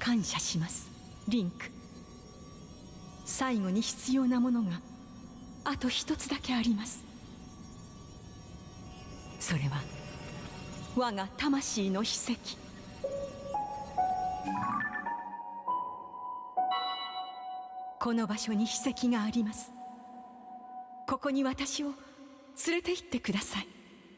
感謝します、リンク。最後に必要なものがあと一つだけあります。それは我が魂の秘跡。この場所に秘跡があります。ここに私を連れて行ってください。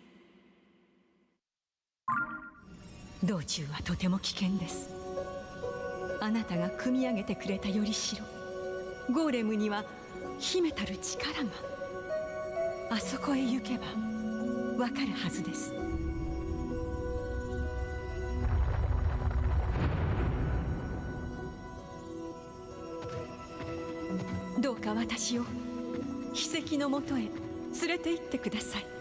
道中はとても危険です。あなたが組み上げてくれたよりしろ、ゴーレムには秘めたる力が。あそこへ行けばわかるはずです。どうか私を秘跡のもとへ連れて行ってください。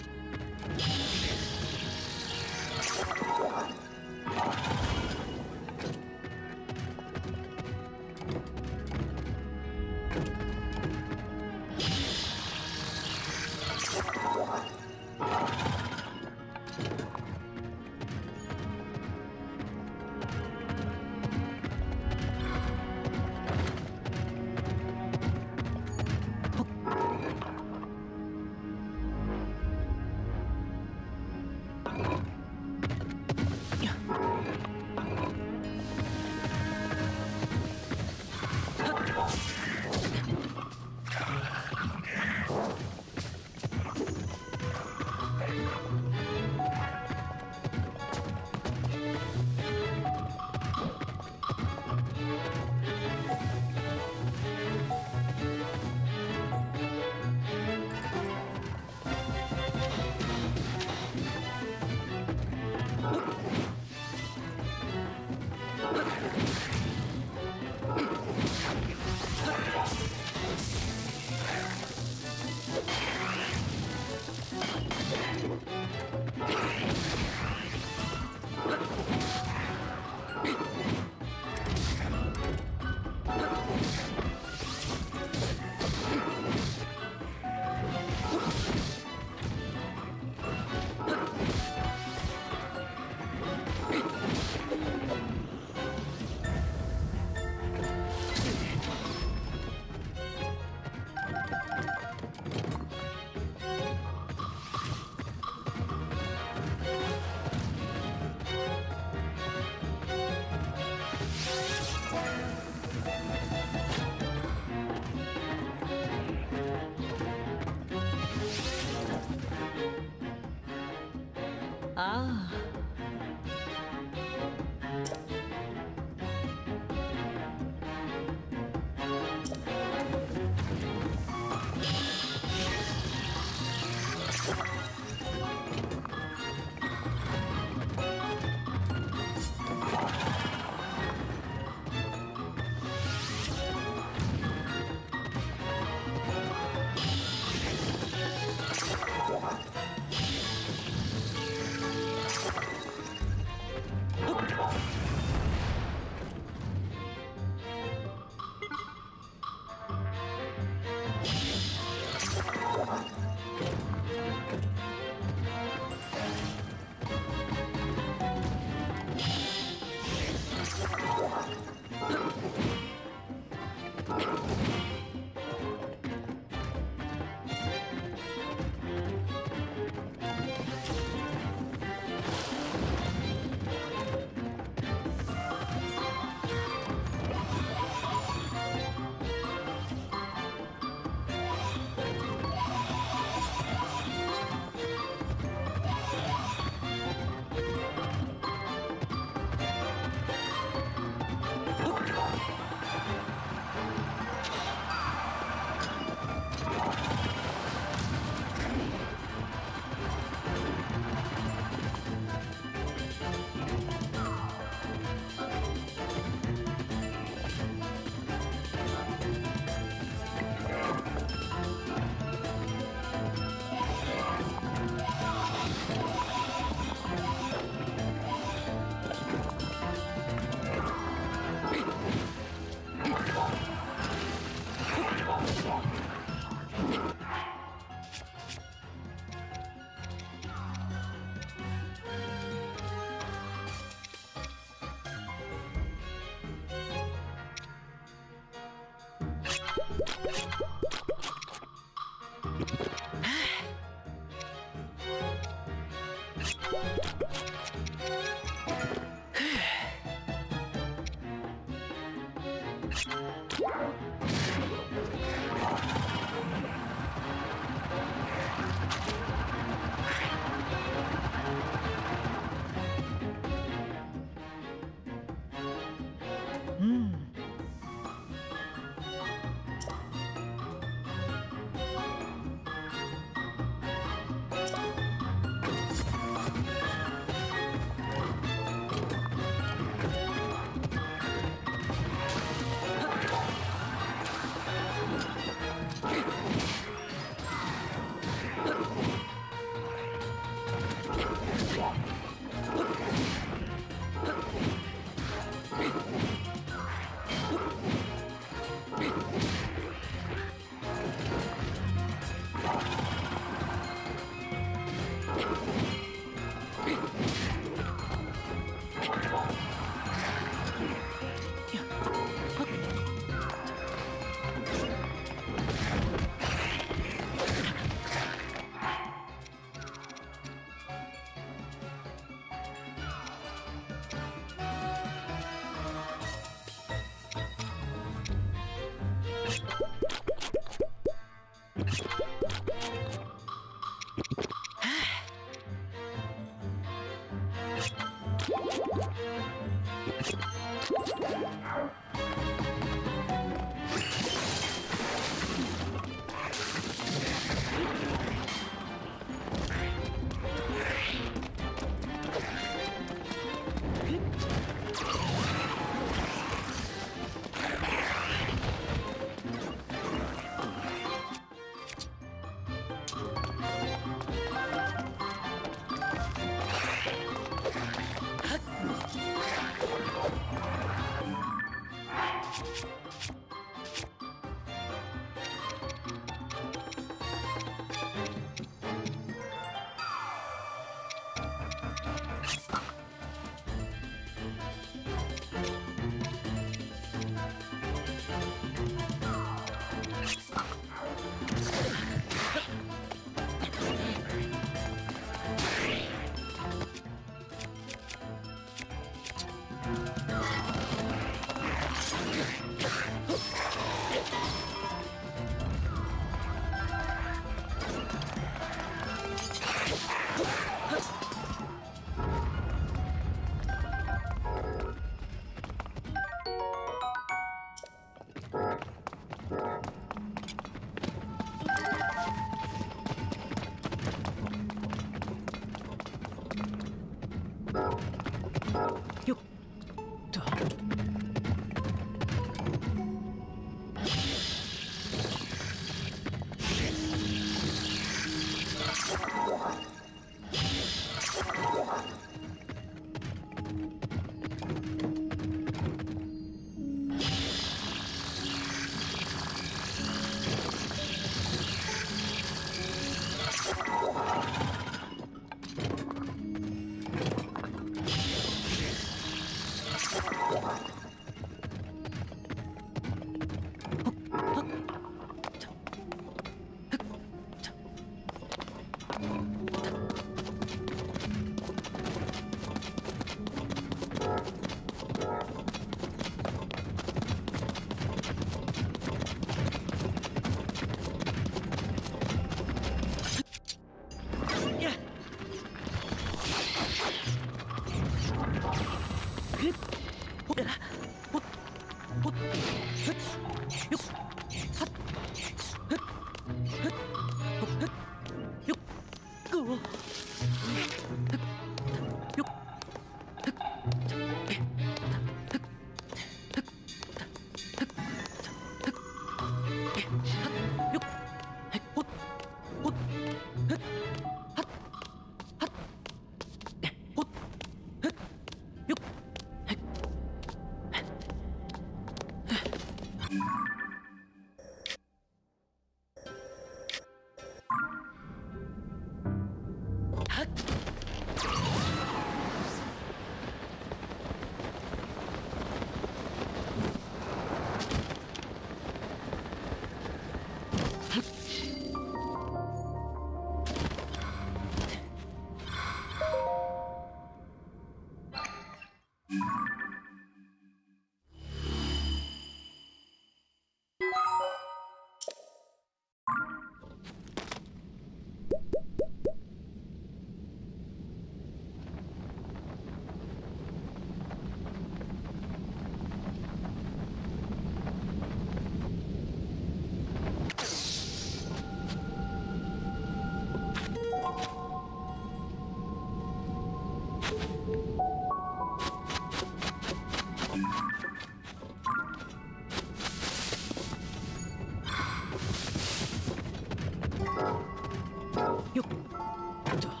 よっと。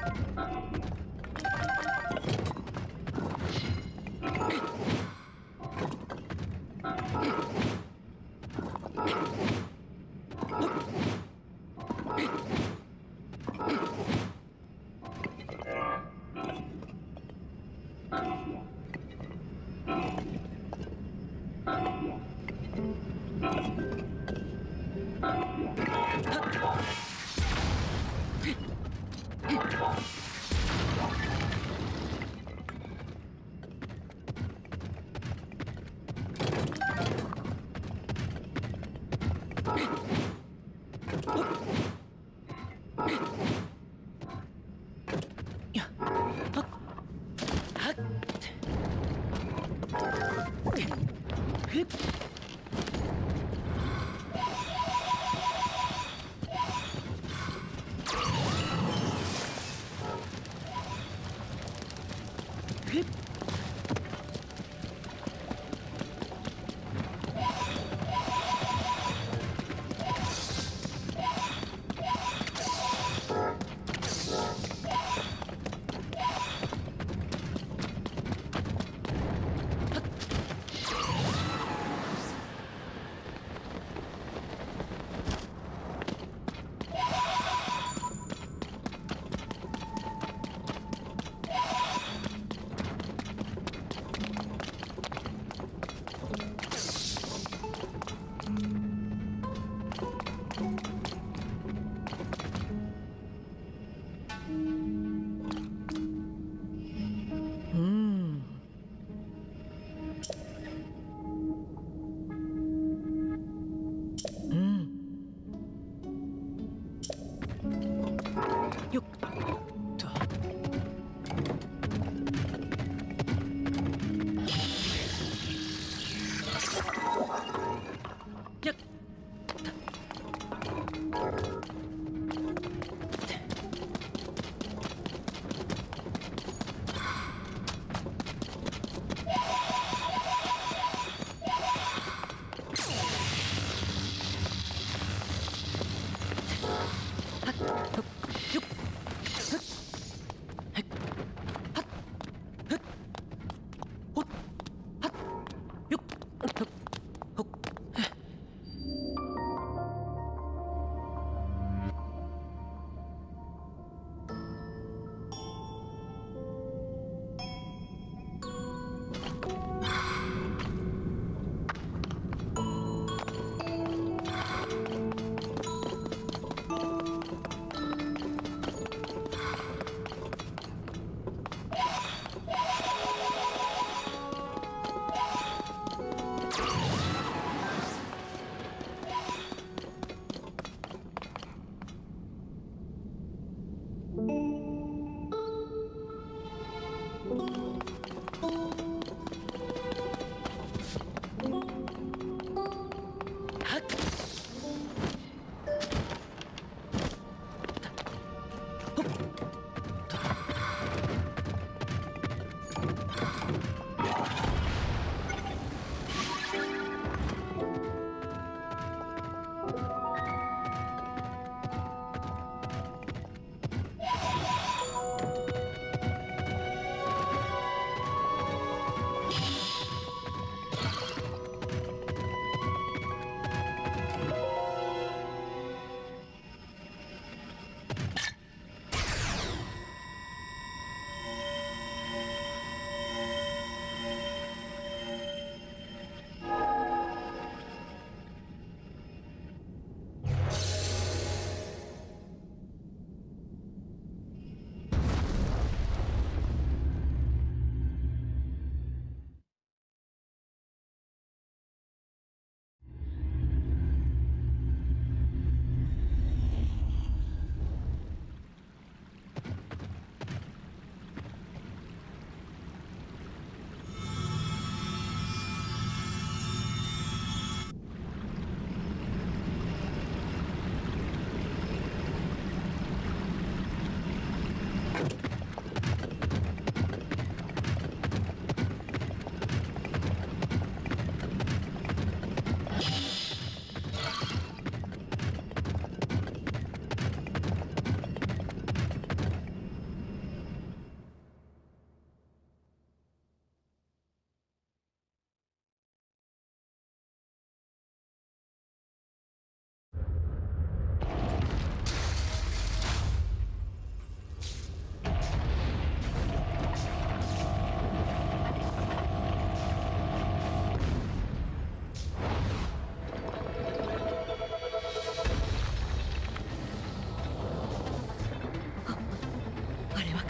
よっ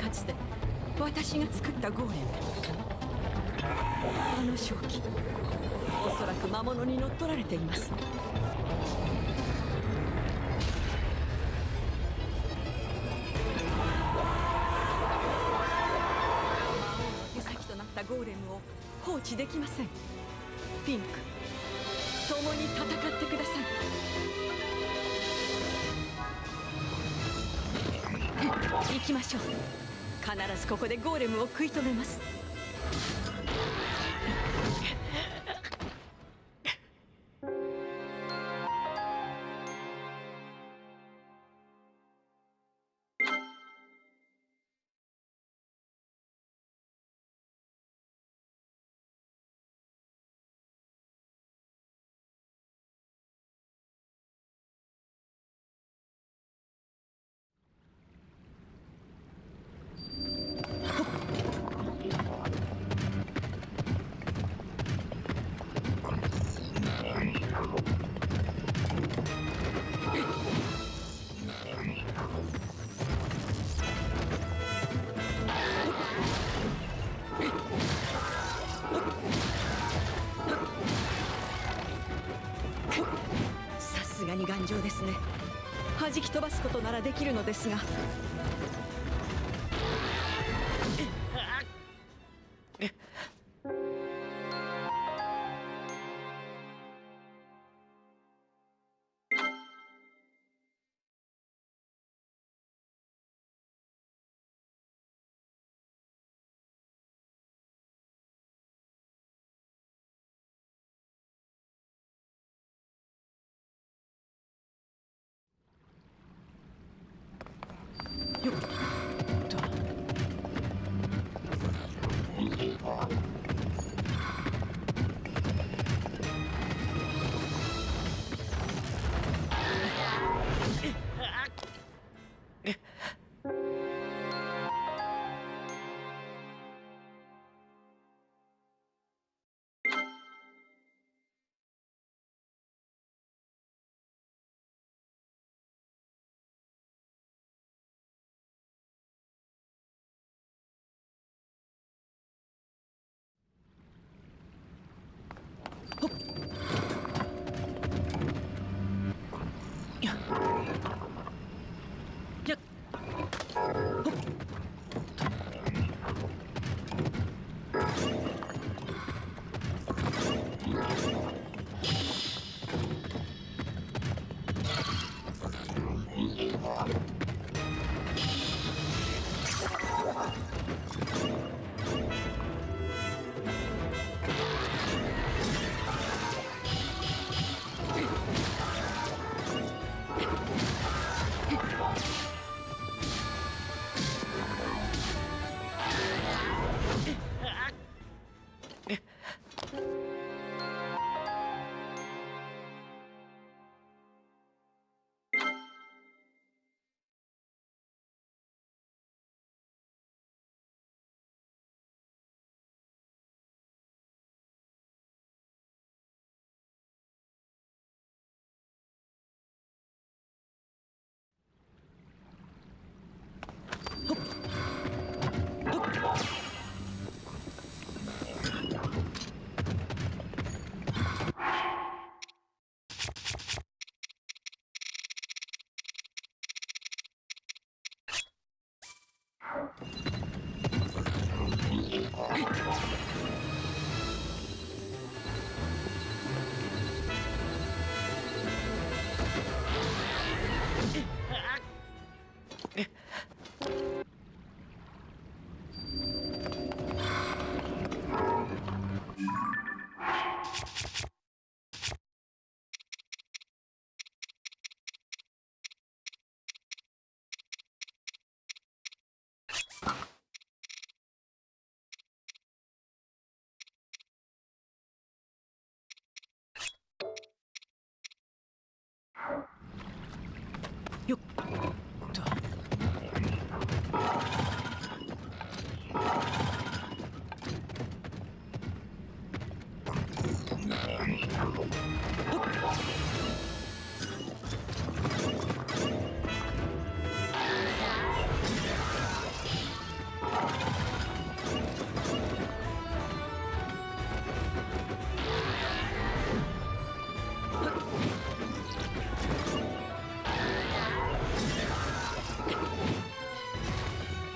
かつて私が作ったゴーレム。あの正気、おそらく魔物に乗っ取られています。ゴーレムを放置できません。ピンク、共に戦ってください。行きましょう。必ずここでゴーレムを食い止めます。さすがに頑丈ですね。弾き飛ばすことならできるのですが。 よっと。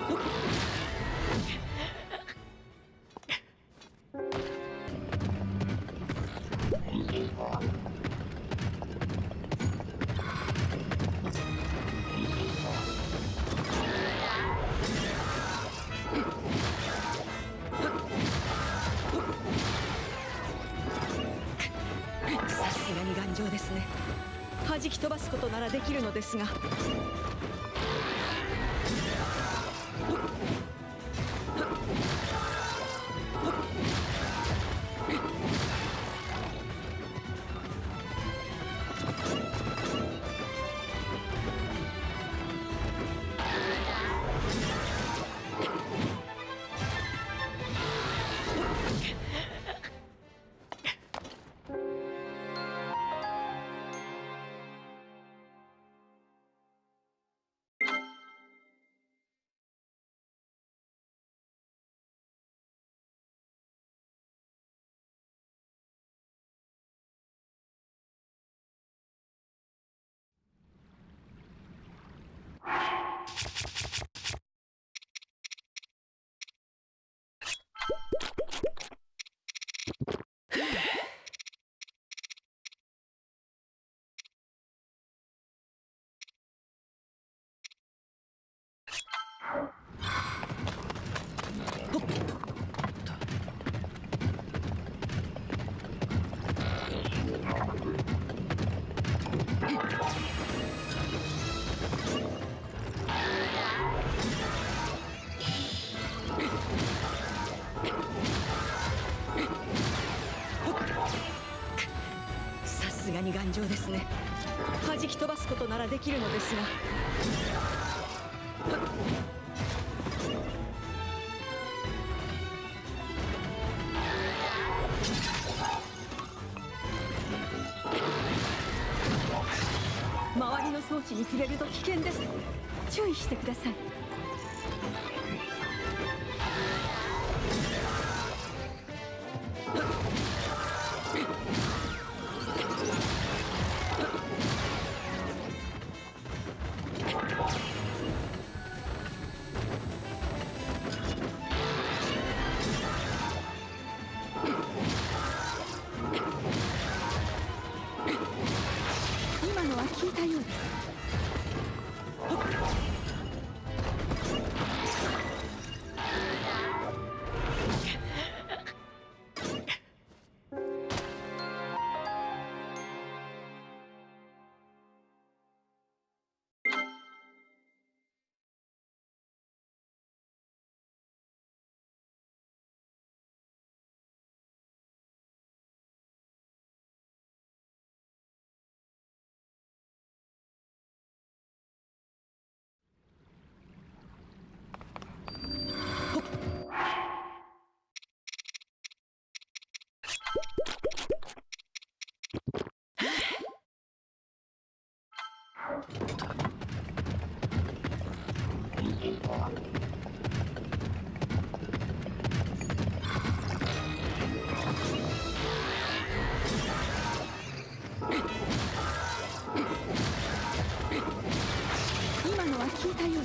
さすがに頑丈ですね。弾き飛ばすことならできるのですが。さすがに頑丈ですね。弾き飛ばすことならできるのですが。周りの装置に触れると危険です。注意してください。今のは効いたようです。今のは効いたようです。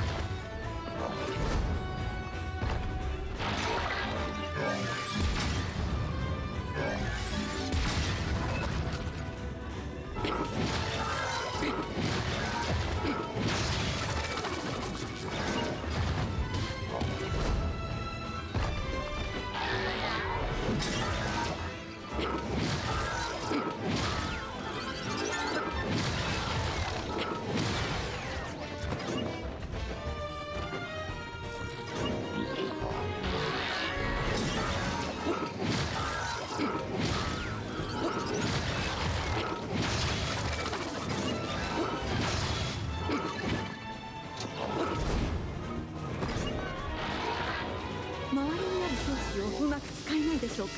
周りにある装置をうまく使えないでしょうか。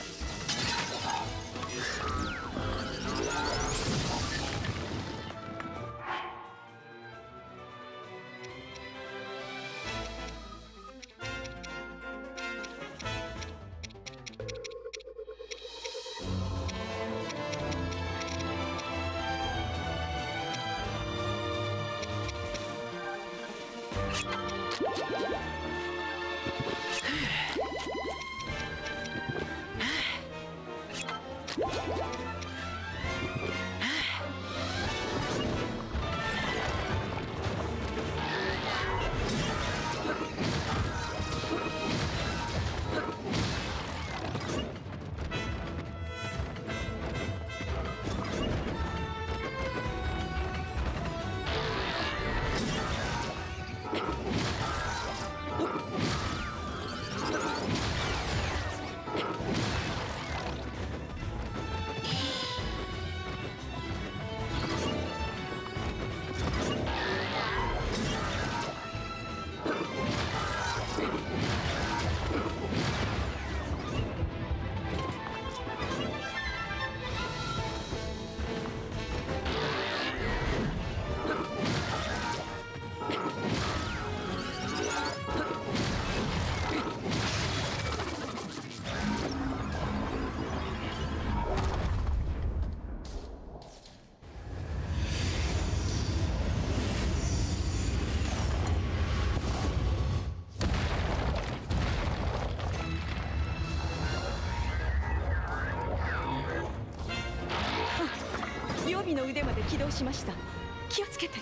腕まで起動しました。気をつけて。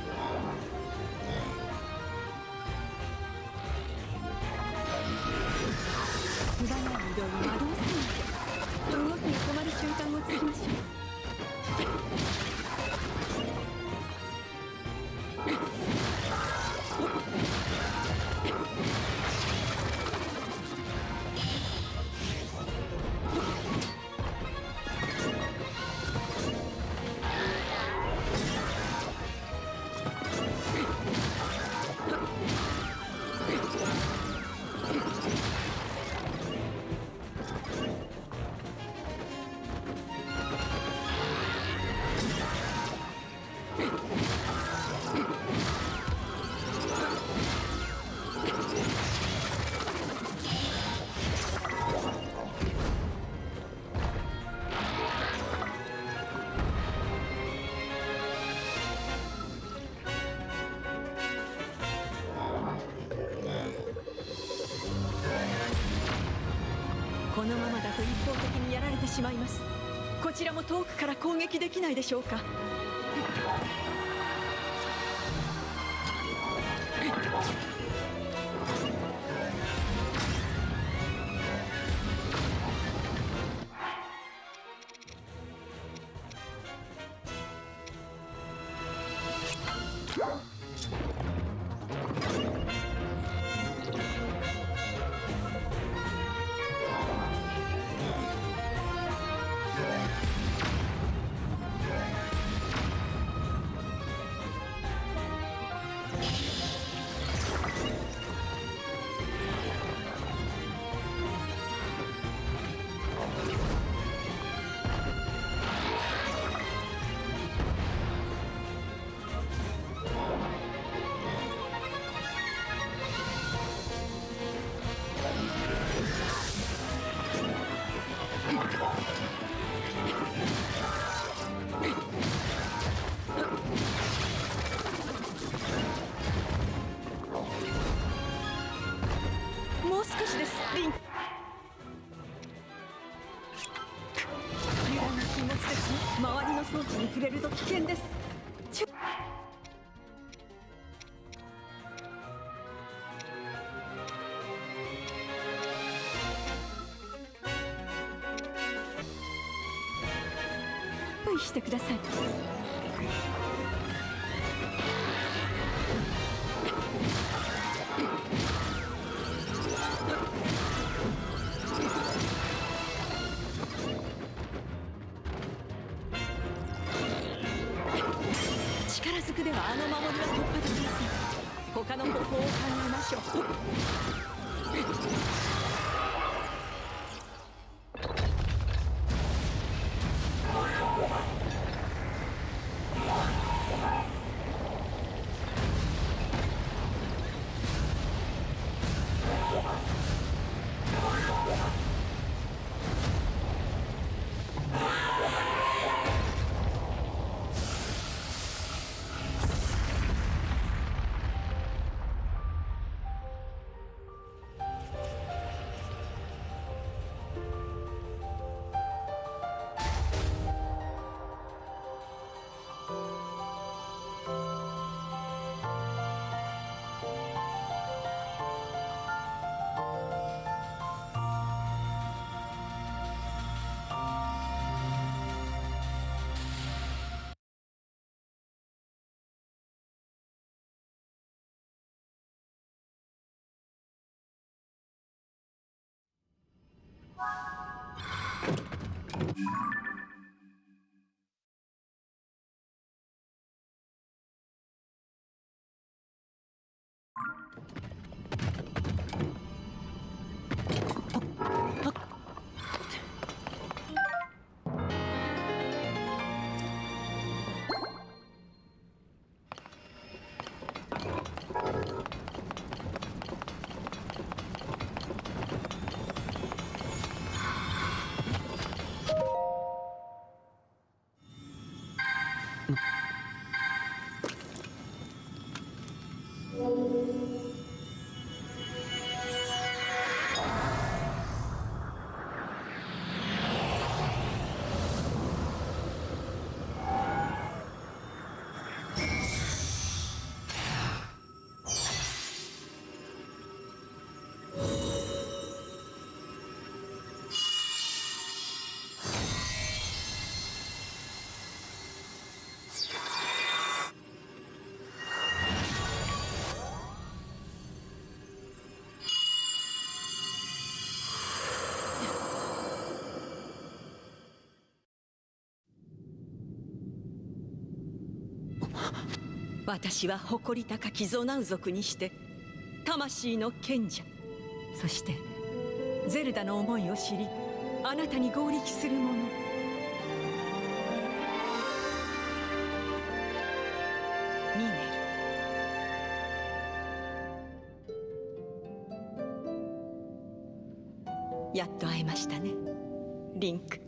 素早い移動に惑わせないで、動きが止まる瞬間をつきましょう。このままだと一方的にやられてしまいます。こちらも遠くから攻撃できないでしょうか。もう少しです、リン。油断な禁物ですね。周りの装置に触れると危険です。注意してください。力ずくではあの守りは突破できません。他の方法を考えましょう。 私は誇り高きゾナウ族にして魂の賢者、そしてゼルダの思いを知りあなたに合力する者。ミネル。やっと会えましたね、リンク。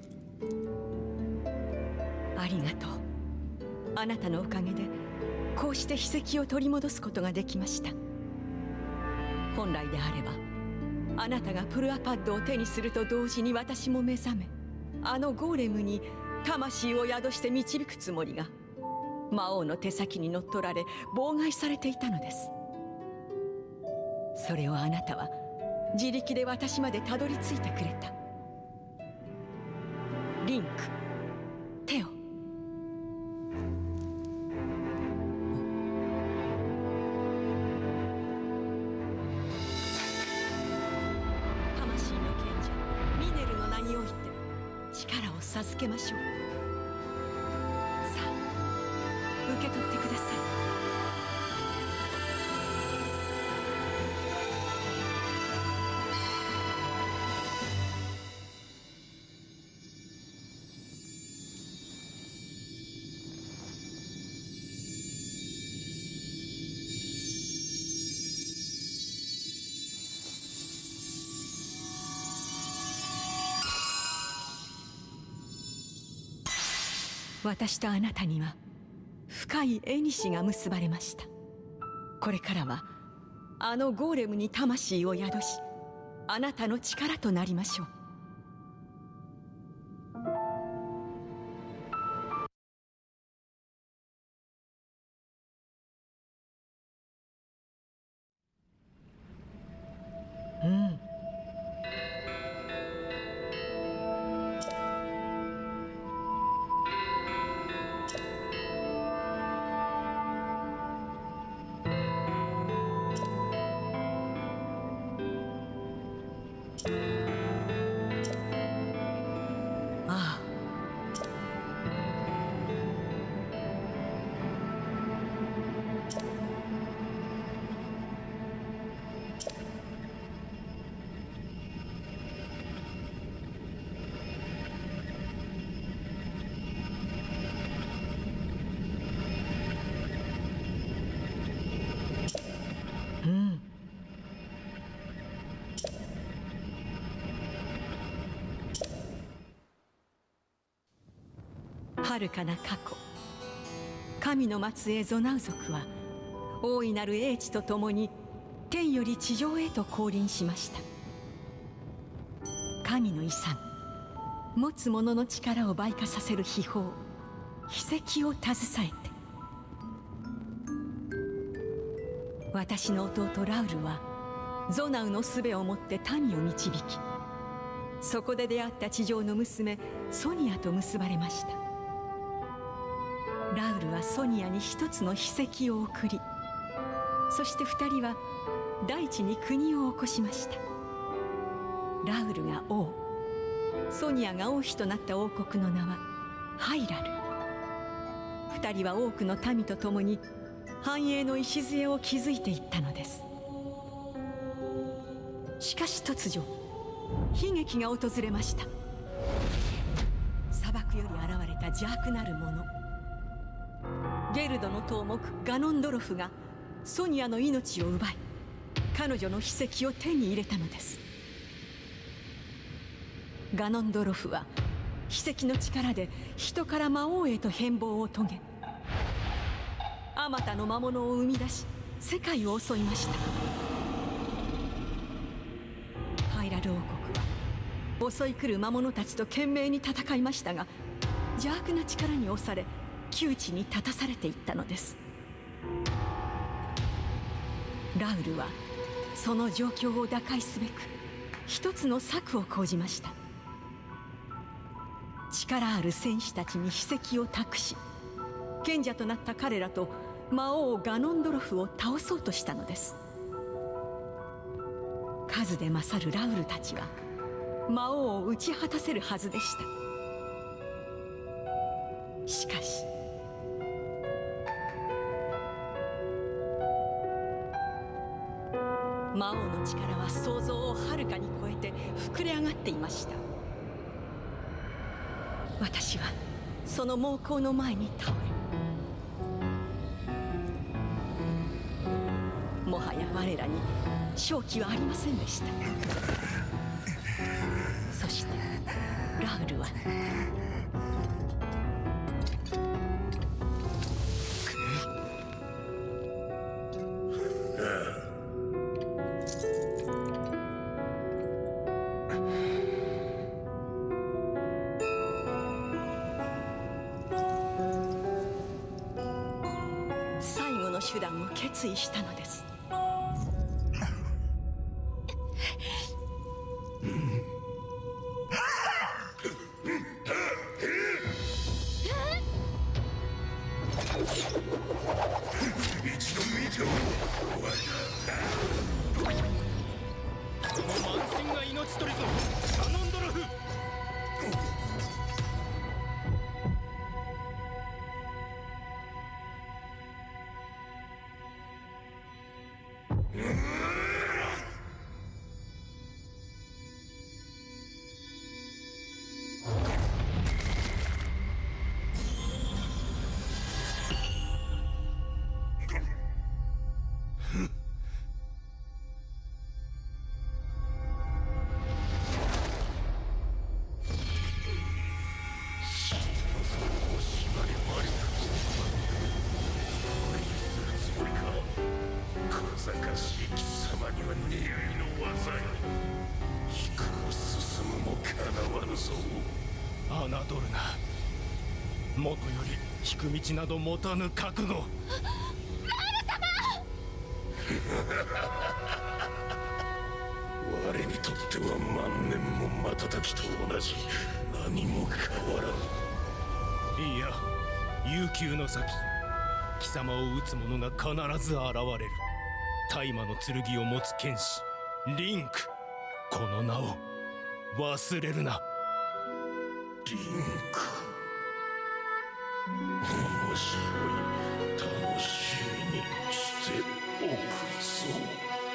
ありがとう。あなたのおかげでこうして秘跡を取り戻すことができました。本来であればあなたがプルアパッドを手にすると同時に私も目覚め、あのゴーレムに魂を宿して導くつもりが魔王の手先に乗っ取られ妨害されていたのです。それをあなたは自力で私までたどり着いてくれた。リンク、手を。魂の賢者ミネルの名において力を授けましょう。さあ、受け取ってください。私とあなたには深い縁が結ばれました。これからはあのゴーレムに魂を宿し、あなたの力となりましょう。うん。ああ。うん。遥かな過去、神の末裔ゾナウ族は大いなる英知とともに天より地上へと降臨しました。神の遺産、持つ者の力を倍化させる秘宝、秘跡を携えて。私の弟ラウルはゾナウの術をもって民を導き、そこで出会った地上の娘ソニアと結ばれました。ラウルはソニアに一つの秘跡を送り、そして二人は大地に国を起こしました。ラウルが王、ソニアが王妃となった王国の名はハイラル。二人は多くの民と共に繁栄の礎を築いていったのです。しかし突如悲劇が訪れました。砂漠より現れた邪悪なる者、ゲルドの頭目ガノンドロフがソニアの命を奪い、彼女の秘跡を手に入れたのです。ガノンドロフは秘跡の力で人から魔王へと変貌を遂げ、あまたの魔物を生み出し世界を襲いました。ハイラル王国は襲い来る魔物たちと懸命に戦いましたが、邪悪な力に押され窮地に立たされていったのです。ラウルはその状況を打開すべく一つの策を講じました。力ある戦士たちに秘跡を託し、賢者となった彼らと魔王ガノンドロフを倒そうとしたのです。数で勝るラウルたちは魔王を打ち果たせるはずでした。しかしの力は想像をはるかに超えて膨れ上がっていました。私はその猛攻の前に倒れ、もはや我らに勝機はありませんでした。そしてラウルは最後の手段を決意したのです。 もとより引く道など持たぬ覚悟。ラール様我にとっては万年も瞬きと同じ、何も変わらぬ。いや、悠久の先、貴様を討つ者が必ず現れる。大魔の剣を持つ剣士リンク、この名を忘れるな。リンク、面白い。楽しみにしておくぞ。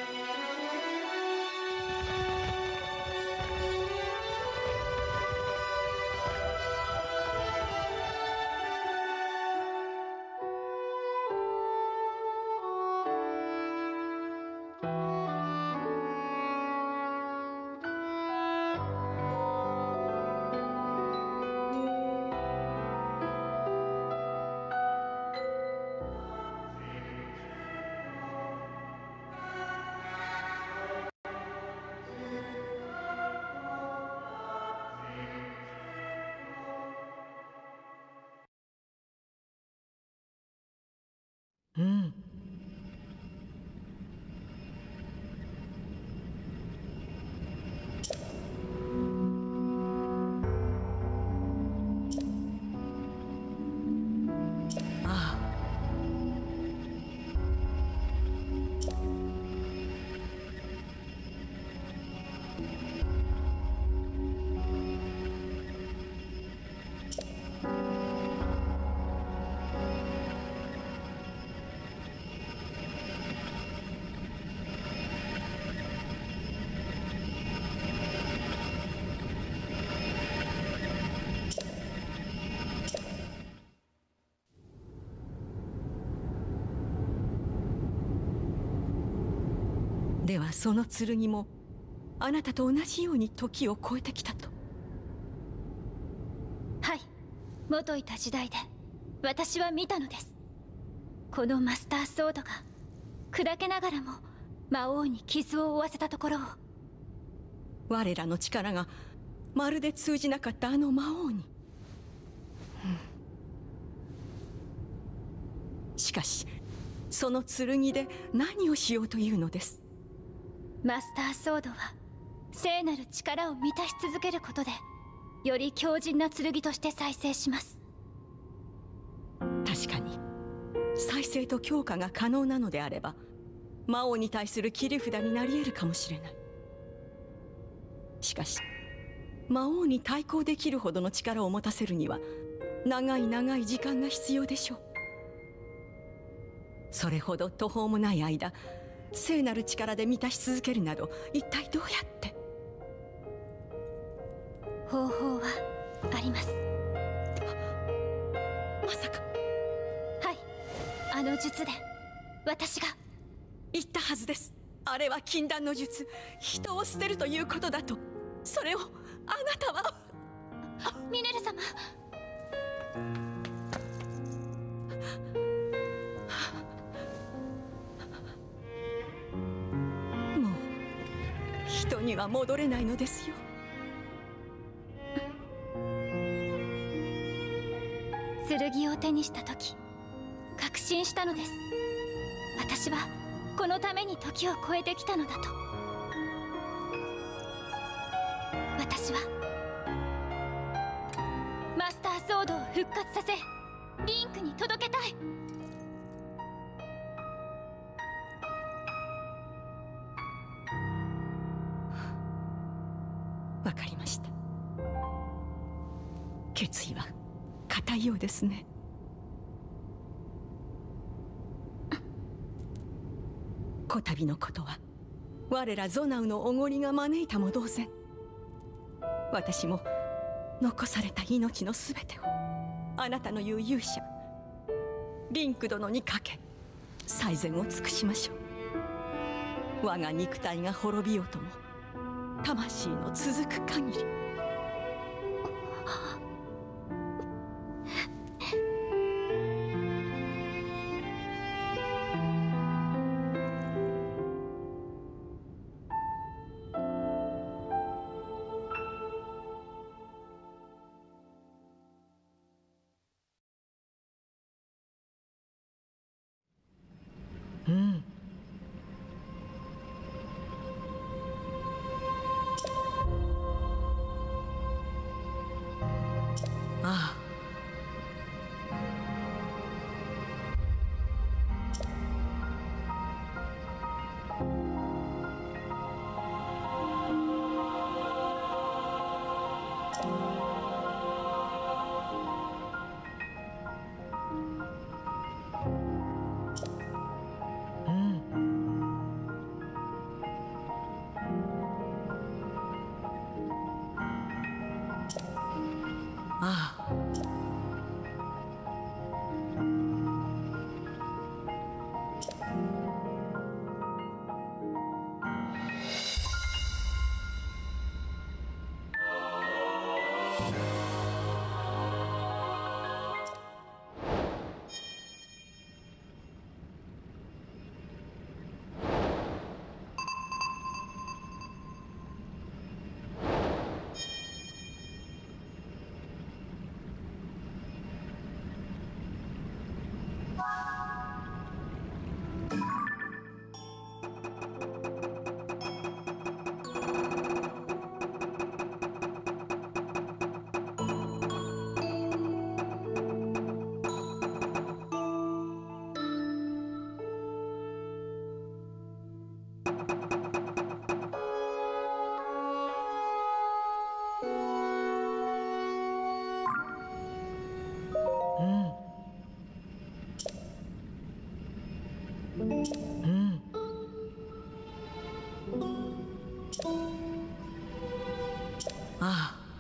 うん。ああ。ではその剣もあなたと同じように時を超えてきたと。 はい、元いた時代で私は見たのです。このマスターソードが砕けながらも魔王に傷を負わせたところを。 我らの力がまるで通じなかったあの魔王に、しかしその剣で何をしようというのです。 マスターソードは聖なる力を満たし続けることでより強靭な剣として再生します。 確かに再生と強化が可能なのであれば魔王に対する切り札になり得るかもしれない。しかし魔王に対抗できるほどの力を持たせるには長い長い時間が必要でしょう。それほど途方もない間聖なる力で満たし続けるなど、一体どうやって？ 方法はあります。 まさか。 はい、あの術で私が。 言ったはずです。あれは禁断の術、人を捨てるということだと。それをあなたは。 ミネル様。 もう人には戻れないのですよ。 剣を手にした時確信したのです。私はこのために時を超えてきたのだと。私はマスターソードを復活させリンクに届けたい。 わかりました。決意は固いようですね。こたびのことは我らゾナウのおごりが招いたも同然。私も残された命のすべてをあなたの言う勇者リンク殿にかけ最善を尽くしましょう。我が肉体が滅びようとも魂の続く限り。うん。ああ。うん。ああ。うん。うん。ああ。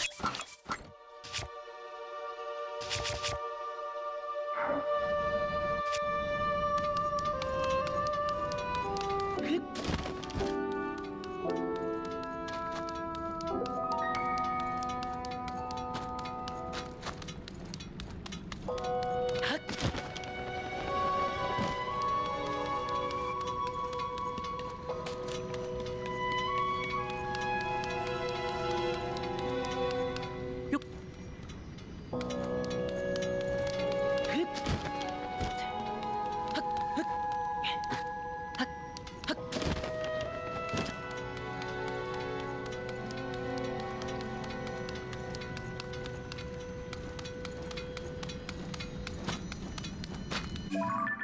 you